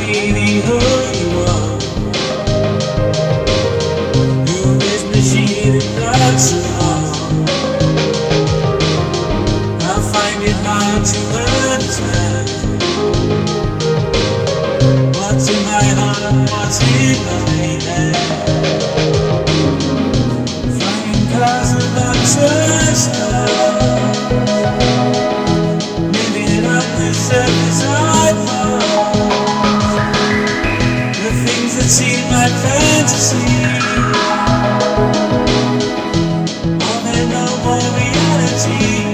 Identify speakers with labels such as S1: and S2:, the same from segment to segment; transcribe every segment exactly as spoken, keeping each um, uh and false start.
S1: be the only one who is machine and not so long. I find it hard to understand what's in my heart, what's in my head. Flying cars and untouched stars, living up the surface I found. The things that seem like fantasy, oh, they're no more reality.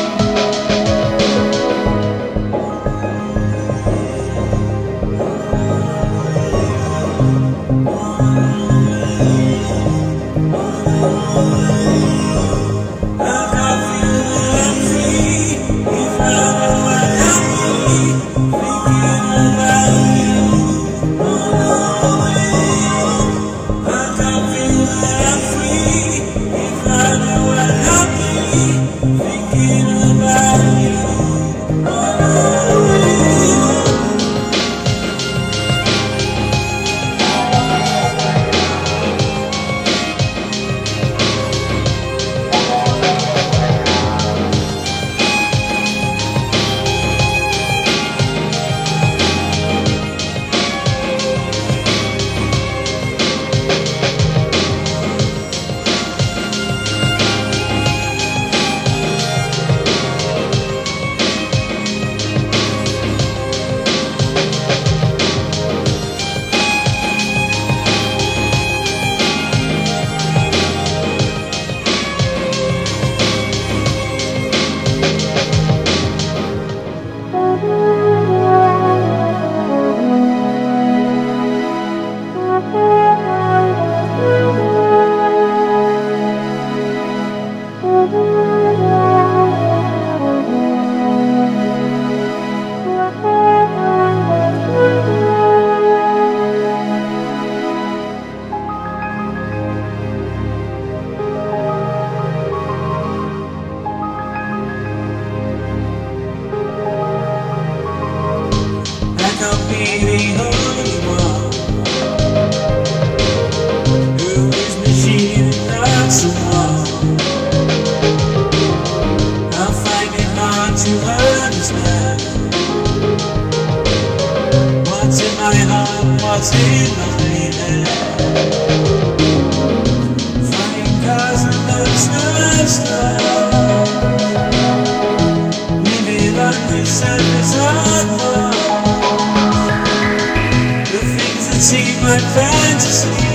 S1: To understand what's in my heart, what's in my head. Flying cars and monster stars, living on the surface of love. The things that seem like fantasy,